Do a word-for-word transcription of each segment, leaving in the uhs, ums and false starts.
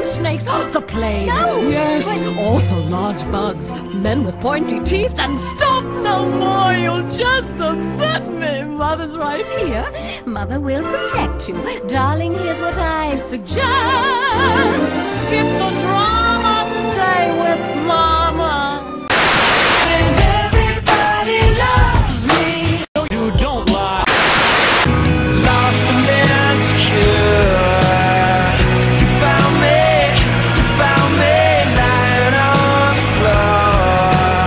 and snakes, the plague. No! Yes, But- also large bugs, men with pointy teeth, and stop no more, you'll just upset me. Mother's right here. Mother will protect you. Darling, here's what I suggest. Skip the drama, stay with Mama. Everybody loves me. You don't lie. Lost and insecure. You found me, you found me lying on the floor.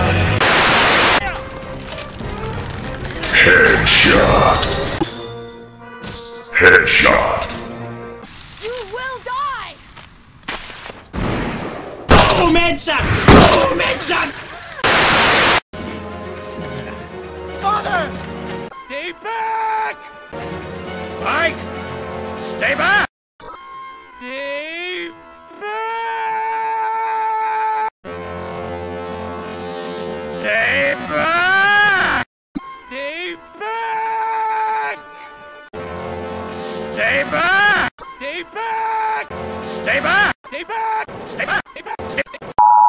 Headshot. Headshot. You will die! Boom, headshot! Boom, headshot! Father! Stay back! Mike! Stay back! Stay back! Stay back! Stay back! Stay back! Stay back! Stay back! Stay back! Stay back! Stay back! Stay back!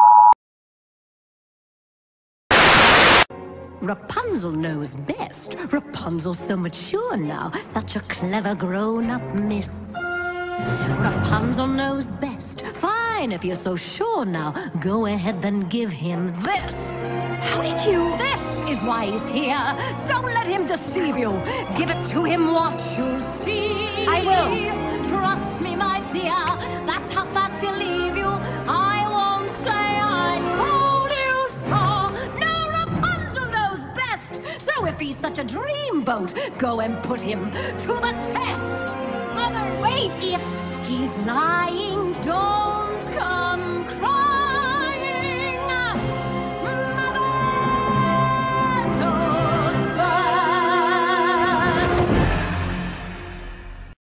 Rapunzel knows best. Rapunzel's so mature now, such a clever grown-up miss. Rapunzel knows best. Fine, if you're so sure now, go ahead then give him this. How did you? This is why he's here. Don't let him deceive you. Give it to him, watch you'll see. I will. Trust me, my dear, that's how fast he'll leave you. I won't say I told you so. No, Rapunzel knows best. So if he's such a dreamboat, go and put him to the test. Mother, wait, if he's lying